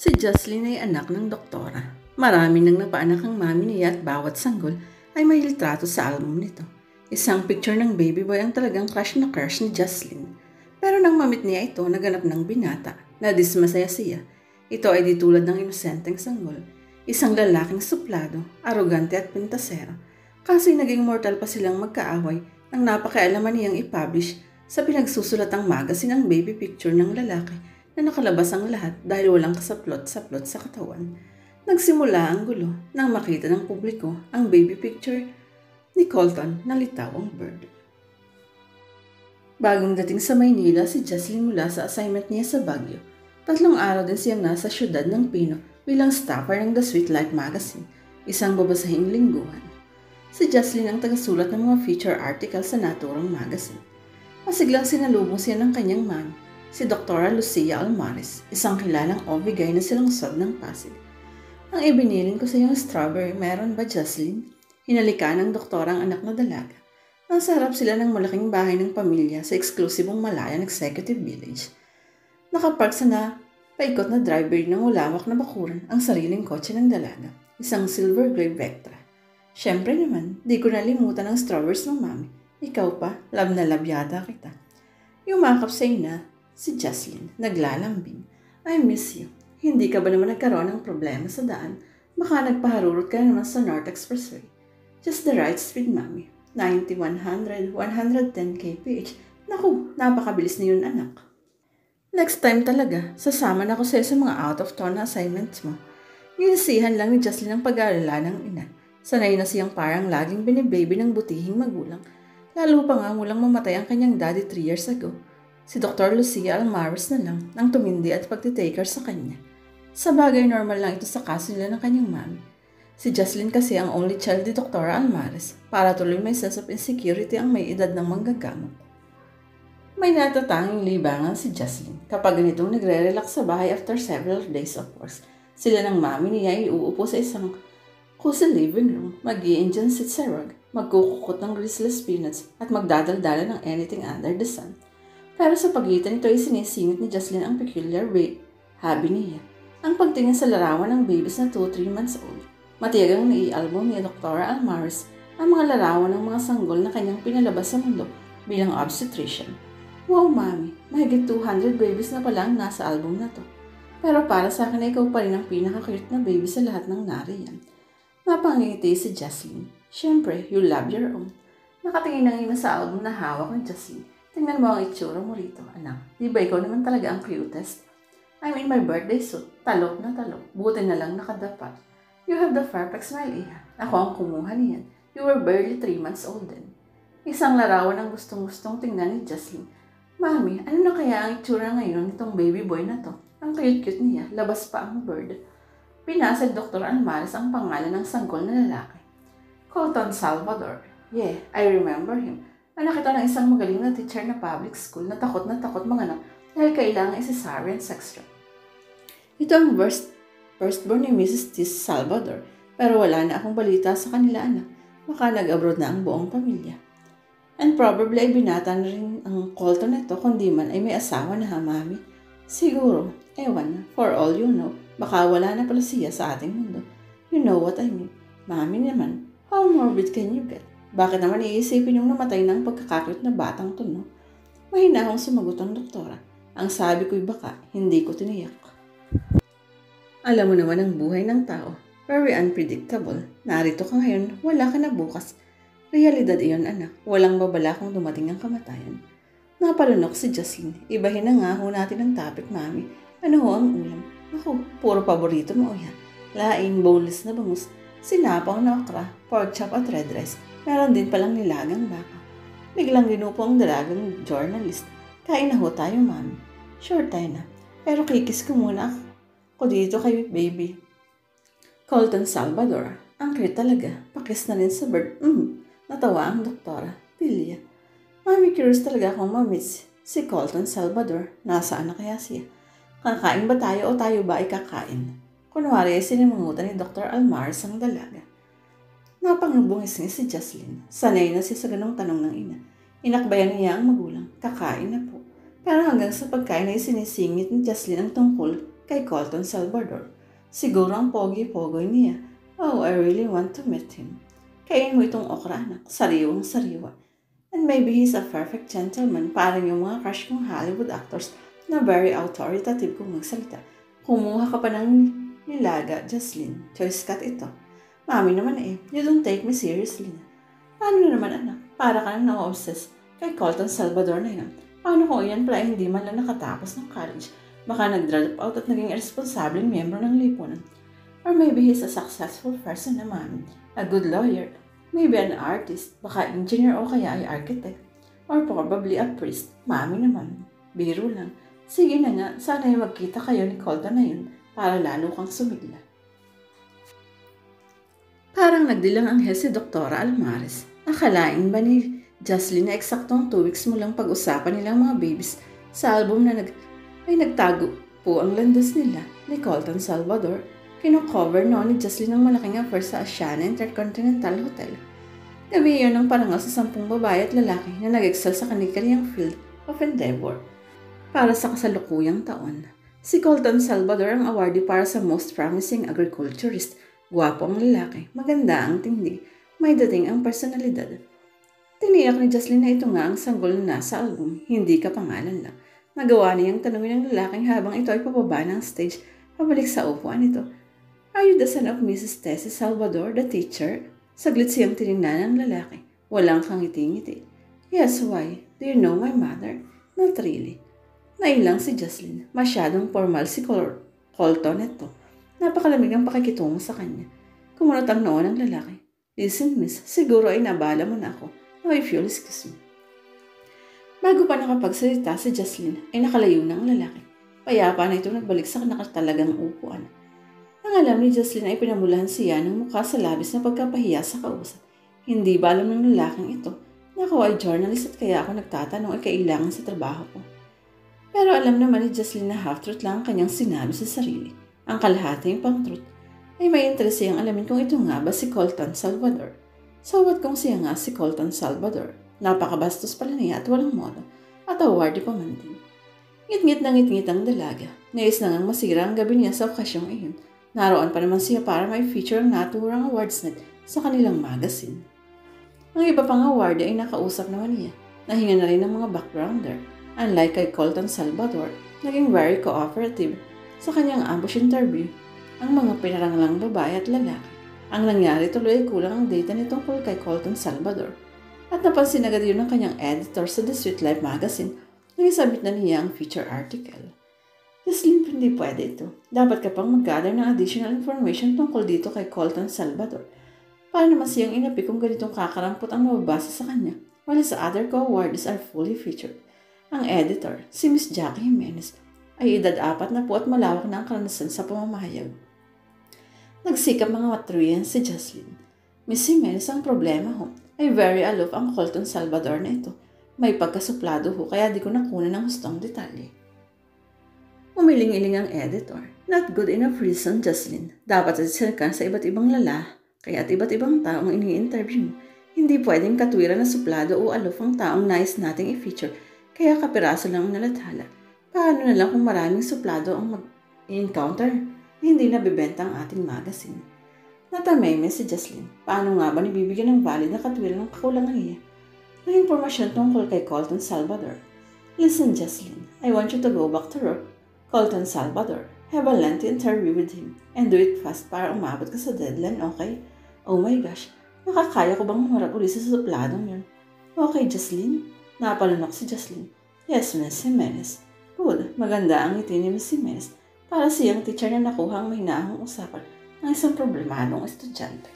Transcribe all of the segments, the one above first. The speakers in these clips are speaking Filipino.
Si Jocelyn ay anak ng doktora. Marami nang napaanak ang mami niya at bawat sanggol ay may litrato sa album nito. Isang picture ng baby boy ang talagang crush na crush ni Jocelyn. Pero nang mamit niya ito, naganap ng binata na dismasaya siya. Ito ay di tulad ng inosenteng sanggol. Isang lalaking suplado, arogante at pintasero. Kaso'y naging mortal pa silang magkaaway nang napakialaman niyang i-publish sa pinagsusulatang magazine ang baby picture ng lalaki na nakalabas ang lahat dahil walang kasaplot-saplot sa katawan. Nagsimula ang gulo nang makita ng publiko ang baby picture ni Colton na litaw ang bird. Bagong dating sa Maynila si Jocelyn mula sa assignment niya sa Baguio. 3 araw din siyang nasa syudad ng Pino bilang staffer ng The Sweet Life Magazine, isang babasahing lingguhan. Si Jocelyn ang tagasulat ng mga feature articles sa naturang magazine. Masiglang sinalubong siya ng kanyang mami, si Dr. Lucia Almares, isang kilalang obigay na silungsod ng Pasig. Ang ibinilin ko sa iyong strawberry, meron ba Jocelyn? Hinalika ng doktora ang anak na dalaga. Nasa harap sila ng malaking bahay ng pamilya sa eksklusibong Malayan Executive Village. Nakapark sa paikot na driveway ng ulawak na bakuran ang sariling kotse ng dalaga, isang silver gray Vectra. Siyempre naman, di ko nalimutan ang strawberries ng mami. Ikaw pa, love na love yata kita. Yumakap sa ina, si Jocelyn, naglalambing. I miss you. Hindi ka ba naman nagkaroon ng problema sa daan? Baka nagpaharurot ka naman sa North Expressway. Just the right speed, mami. 90, 100, 110 kph. Naku, napakabilis na yun, anak. Next time talaga, sasama na ako sa'yo sa mga out-of-town na assignments mo. Ginisihan lang ni Jocelyn ang pag-aalala ng ina. Sanay na siyang parang laging binibaby ng butihing magulang. Lalo pa nga mulang mamatay ang kanyang daddy 3 years ago. Si Dr. Lucia Almares na lang ang tumindi at pagtitaker sa kanya. Sa bagay, normal lang ito sa kaso nila ng kanyang mami. Si Jocelyn kasi ang only child ni Dr. Almares para tuloy may sense of insecurity ang may edad ng manggagamot. May natatanging libangan si Jocelyn kapag ganitong nagre-relax sa bahay after several days of work. Sila ng mami niya ay uupo sa isang cozy living room, mag-i-Indian sit sa rug, magkukukot ng greaseless peanuts at magdadaldala ng anything under the sun. Pero sa pagitan nito ay sinisingit ni Jocelyn ang peculiar hobby niya, ang pagtingin sa larawan ng babies na 2-3 months old. Matiyagang nai-album ni Dr. Almares ang mga larawan ng mga sanggol na kanyang pinalabas sa mundo bilang obstetrician. Wow, mami, mahigit 200 babies na pala ang nasa album na to. Pero para sa akin ay ikaw pa rin ang pinaka-cute na baby sa lahat ng nariyan. Napangiti si Jocelyn. Siyempre, you love your own. Nakatingin ang ina sa album na hawak ni Jocelyn. Tingnan mo ang itsura mo rito, anak. Di ba ikaw naman talaga ang cutest? I'm in my birthday suit. Talok na talok. Buti na lang nakadapat. You have the perfect smile, iha. Ako ang kumuha niyan. You were barely 3 months old then. Isang larawan ang gustong-gustong tingnan ni Jocelyn. Mami, ano na kaya ang itsura ngayon nitong baby boy na to? Ang cute-cute niya. Labas pa ang bird. Pinasa Dr. Almares ang pangalan ng sanggol na lalaki. Colton Salvador. Yeah, I remember him. Anak ito ng isang magaling na teacher na public school na takot manganak dahil kailangan cesarean section. Ito ang firstborn ni Mrs. T. Salvador, pero wala na akong balita sa kanila, anak. Baka nag-abroad na ang buong pamilya. And probably ay binata na rin ang Colton nito kundi man ay may asawa na, ha, mami? Siguro, ewan, for all you know, baka wala na pala siya sa ating mundo. You know what I mean. Mami naman, how morbid can you get? Bakit naman iisipin yung namatay ng pagkakakit na batang to, no? Mahinahong sumagot ang doktora. Ang sabi ko'y baka, hindi ko tiniyak. Alam mo naman ang buhay ng tao. Very unpredictable. Narito ka ngayon, wala ka na bukas. Realidad iyon, anak. Walang babala kung dumating ang kamatayan. Napalunok si Jocelyn. Ibahin na nga ho natin ang topic, mami. Ano ho ang ulam? Ako, puro paborito mo yan. Laing, boneless na bangus, sinapaw na okra, pork chop at red rice. Meron din palang nilagang baka. Biglang ginupo ang dalagang journalist. Kain na ho tayo, mami. Sure tayo na. Pero kikis ko muna ako dito kay baby. Colton Salvador. Ang cute talaga. Pakis na rin sa bird. Natawa ang doktora. Pilya. Mami, curious talaga akong mamits si Colton Salvador. Nasaan na kaya siya? Kakain ba tayo o tayo ba ay kakain? Kunwari ay sinimangutan ni Dr. Almares ang dalaga. Napangibungis niya si Jocelyn. Sanay na siya sa ganong tanong ng ina. Inakbayan niya ang magulang. Kakain na po. Pero hanggang sa pagkain ay sinisingit ni Jocelyn ang tungkol kay Colton Salvador. Siguro ang pogi-pogoy niya. Oh, I really want to meet him. Kain mo itong okra, anak. Sariwang-sariwa. And maybe he's a perfect gentleman, parang yung mga crush kong Hollywood actors na very authoritative kung magsalita. Kumuha ka pa ng nilaga, Jocelyn. Choice cut ito. Mami naman you don't take me seriously. Paano na naman, anak? Para ka nang na-obsess kay Colton Salvador na yan. Paano kung iyan pala hindi man lang nakatapos ng college? Baka nag-drop out at naging irresponsableng miyembro ng lipunan. Or maybe he's a successful person naman, a good lawyer, maybe an artist, baka engineer o kaya ay architect, or probably a priest. Mami naman, biro lang. Sige na nga, sana ay magkita kayo ni Colton na yun para lalo kang sumigla. Parang nagdilang anghel si Doktora Almares. Akalain ba ni Jocelyn na eksaktong 2 weeks mo lang pag-usapan nilang mga babies sa album na nagtago po ang landas nila ni Colton Salvador. Kino-cover noon ni Jocelyn ang malaking affair sa Asiana Intercontinental Hotel. Gabi yun ang parangal sa 10 babae at lalaki na nag-excel sa kanilang field of endeavor. Para sa kasalukuyang taon, si Colton Salvador ang awardee para sa Most Promising Agriculturist. Gwapo ang lalaki, maganda ang tindig, may dating ang personalidad. Tiniyak ni Jocelyn na ito nga ang sanggol na nasa album, hindi kapangalan lang. Nagawa niyang tanungin ng lalaking habang ito ay pababa ng stage, pabalik sa upuan ito. Are you the son of Mrs. Tessie Salvador, the teacher? Saglit siyang tinignan ng lalaki. Walang kangiti-ngiti. Yes, why? Do you know my mother? Not really. Nailang si Jocelyn. Masyadong formal si Colton ito. Napakalamig ang pakikitungo sa kanya. Kumunot ang noo ng lalaki. Listen, miss, siguro ay nabala mo na ako. Now if you'll excuse me. Bago pa nakapagsalita si Jocelyn ay nakalayo ng lalaki. Payapa na ito nagbalik sa nakatalagang upuan. Ang alam ni Jocelyn ay pinamulahan siya ng mukha sa labis na pagkapahiya sa kausap. Hindi ba alam ng lalaking ito na ako ay journalist at kaya ako nagtatanong ay kailangan sa trabaho ko. Pero alam naman ni Jocelyn na half-truth lang ang kanyang sinabi sa sarili. Ang kalahating pang-truth ay may interes siyang alamin kung ito nga ba si Colton Salvador. So what kung siya nga si Colton Salvador? Napakabastos pala niya at walang modo at awardee pa man din. Ngit-ngit na ngit-ngit ang dalaga. Nais na ngang masira ang gabi niya sa okasyong iyon. Naroon pa naman siya para may feature ang naturang awards net sa kanilang magazine. Ang iba pang award ay nakausap naman niya. Nahinga na rin ng mga backgrounder. Unlike kay Colton Salvador, naging very cooperative sa kanyang ambush interview ang mga pinaranglang babae at lalaki. Ang nangyari tuloy ay kulang ang data nitungkol kay Colton Salvador. At napansin agad yun ng kanyang editor sa The Sweet Life magazine nang isabit na niya ang feature article. Jocelyn, hindi pwede ito. Dapat ka pang mag-gather ng additional information tungkol dito kay Colton Salvador. Para naman siyang inapi kung ganitong kakarampot ang mababasa sa kanya, while sa other co-awardees are fully featured. Ang editor, si Miss Jackie Jimenez, ay edad 40 at malawak na ang karanasan sa pamamahayag. Nagsikap mga matruyan si Jocelyn. Miss Jimenez, ang problema ho ay very aloof ang Colton Salvador na ito. May pagkasuplado ho kaya di ko nakunan ng hustong detalye. Umiling-iling ang editor. Not good enough reason, Jocelyn. Dapat sa ka sa iba't ibang kaya at iba't ibang taong ini-interview mo. Hindi pwedeng katwiran na suplado o aloof ang taong nais nating i-feature kaya kapiraso lang ang nalathala. Paano na lang kung maraming suplado ang mag-encounter na hindi nabibenta ang ating magazine? Natameme si Jocelyn. Paano nga ba nibibigyan ng valid na katwiran ng kakulangan niya? May impormasyon tungkol kay Colton Salvador. Listen, Jocelyn. I want you to go back to work. Colton Salvador, have a lengthy interview with him and do it fast para umabot ka sa deadline, okay? Oh my gosh, makakaya ko bang humarap ulit sa supladong yun? Okay, Jocelyn? Napalunok si Jocelyn. Yes, Miss Jimenez. Good, maganda ang ngiti ni Miss Jimenez para siyang teacher na nakuha ang mahinahong usapan ng isang problemadong estudyante.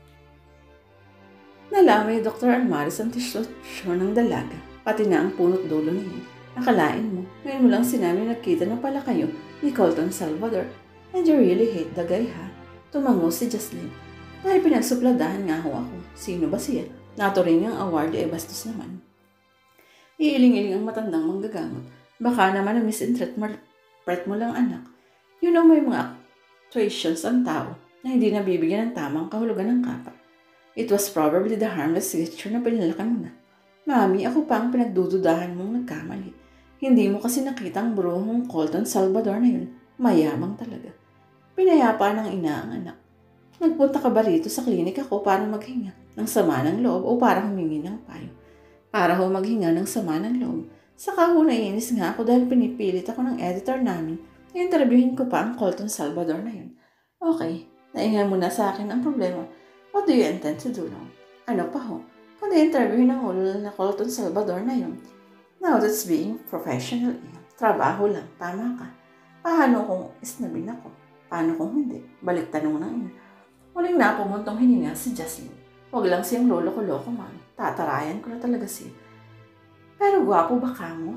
Nalamay ni Dr. Almares ang tisyon ng dalaga, pati na ang punot dulo niya. Nakalain mo, ngayon mo lang sinabi na nagkita na pala kayo ni Colton Salvador. And you really hate the guy, ha? Tumango si Jocelyn. Dahil pinagsupladahan nga ho ako. Sino ba siya? Naturing ang award ay bastos naman. Iiling-iling ang matandang manggagamot. Baka naman na misinterpret mo lang, anak. You know, may mga actuations ang tao na hindi nabibigyan ng tamang kahulugan ng kapwa. It was probably the harmless gesture na pinalakan mo na. Mami, ako pa ang pinagdududahan mong nagkamali. Hindi mo kasi nakita ang bruhong Colton Salvador na yun. Mayamang talaga. Pinayapa ng ina ang anak. Nagpunta ka ba rito sa klinik ako para maghinga ng sama ng loob o para humingi ng payo? Para ho maghinga ng sama ng loob. Saka ho naiinis nga ako dahil pinipilit ako ng editor namin na interviewin ko pa ang Colton Salvador na yun. Okay, naingay mo na sa akin ang problema. What do you intend to do now? Ano pa ho? Kundi interviewin ang ulo na Colton Salvador na yun. Now that's being professional. Trabaho lang, tama ka. Paano kung isnabin ako? Paano kung hindi? Balik tanong ng ina. Muling napumuntong hininga si Jocelyn. Huwag lang siyang lolo-loko man. Tatarayan ko na talaga siya. Pero gwapo ba ka mo?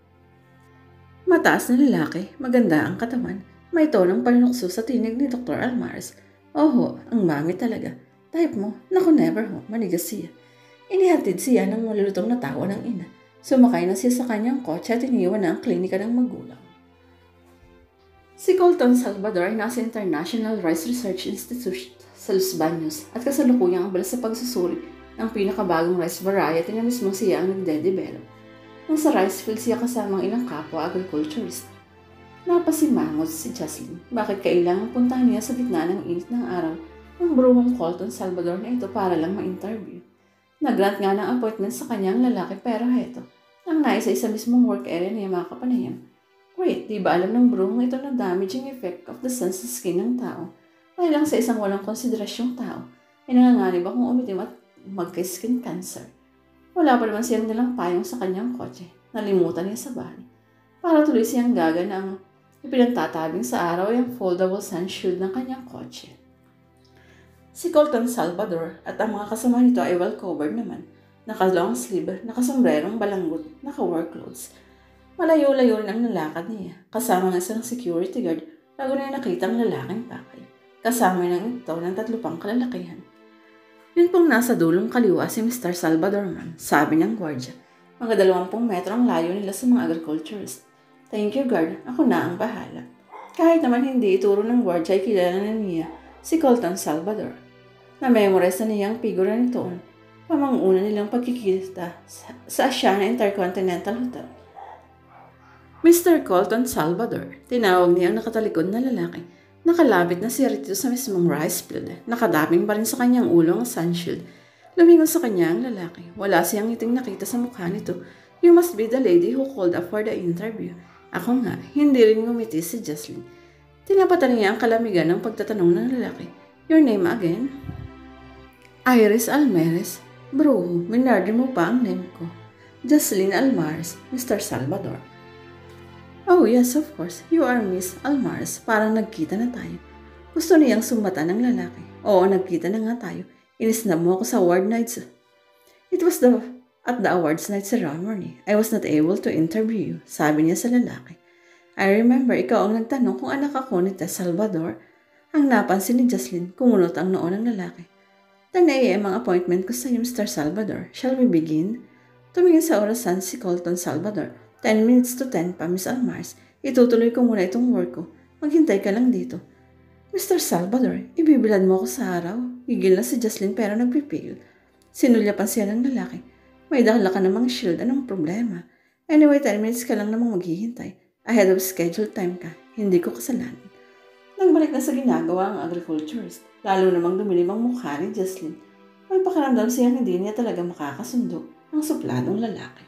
Mataas na lalaki, maganda ang katawan, may tonong panlukso sa tinig ni Dr. Almares. Oho, ang mami talaga. Type mo, naku never ho, manigas siya. Inihatid siya ng malulutong na tawa ng ina. Sumakay na siya sa kanyang kotse at iniwan na ang klinika ng magulang. Si Colton Salvador ay nasa International Rice Research Institute sa Los Baños at kasalukuyang abala sa pagsusuri ng pinakabagong rice variety na mismo siya ang nagde-develop. Nang sa rice field siya kasama ang ilang kapwa agriculturist. Napasimangot si Jocelyn. Bakit kailangan puntahan niya sa gitna ng init ng araw ang bruhong Colton Salvador na ito para lang ma-interview? Nag-grant nga ng appointment sa kanyang lalaki pero heto, ang naisa sa mismong work area niya mga kapanayam. Wait, di ba alam ng bruhong ito na damaging effect of the sun sa skin ng tao? Dahil lang sa isang walang konsiderasyong tao, ay nanganganib akong umitim at magka-skin cancer. Wala pa naman siyang nilang payong sa kanyang kotse. Nalimutan niya sa bahay. Para tuloy siyang gaga na ang ipinagtatabing sa araw ay ang foldable sun shield ng kanyang kotse. Si Colton Salvador at ang mga kasama nito ay well-covered naman. Naka-long sleeve, nakasombrerong balanggot, naka-work clothes. Malayo-layo rin ang nalakad niya, kasama ng isang security guard bago niya nakita ang lalaking pakay. Kasama ng ito ng 3 pang kalalakihan. Yun pong nasa dulong kaliwa si Mr. Salvador man, sabi ng gwardya. Mga 20 metro ang layo nila sa mga agriculturist. Thank you, guard. Ako na ang bahala. Kahit naman hindi ituro ng gwardya ay kilala na niya si Colton Salvador. Na-memorize na niyang figura nitoon. Pamanguna nilang pagkikita sa Asiana Intercontinental Hotel. Mr. Colton Salvador, tinawag niya ang nakatalikod na lalaki. Nakalapit na siya rito sa mismong rice field. Nakadaming pa rin sa kanyang ulo ang sunshield. Lumingon sa kanya ang lalaki. Wala siyang ngiting nakita sa mukha nito. You must be the lady who called up for the interview. Ako nga, hindi rin ngumiti si Jocelyn. Tinapatan niya ang kalamigan ng pagtatanong ng lalaki. Your name again? Iris Almares. Bro, minardi mo pa ang name ko. Jocelyn Almares, Mr. Salvador. Oh yes, of course. You are Miss Almares. Parang nagkita na tayo. Gusto niyang sumbata ng lalaki. Oo, nagkita na nga tayo. Inisnab mo ako sa award nights. It was at the awards night ceremony. I was not able to interview you, sabi niya sa lalaki. I remember ikaw ang nagtanong kung anak ako ni Tess Salvador. Ang napansin ni Jocelyn, kumunot ang noo ng lalaki. 10 a.m. ang appointment ko sa Mr. Salvador. Shall we begin? Tumingin sa orasan si Colton Salvador. 10 minutes to 10 pa, Miss Almares. Itutuloy ko muna itong work ko. Maghintay ka lang dito. Mr. Salvador, ibibilad mo ako sa araw. Gigil na si Jocelyn pero nagpipigil. Sinulyapan siya ng lalaki. May dala ka namang shield. Anong problema? Anyway, 10 minutes ka lang namang maghihintay. Ahead of schedule time ka. Hindi ko kasalanan. Nagbalik na sa ginagawa ang agriculturist. Lalo namang dumilim ang mukha ni Jocelyn. May pakiramdam siyang hindi niya talaga makakasundo ang supladong lalaki.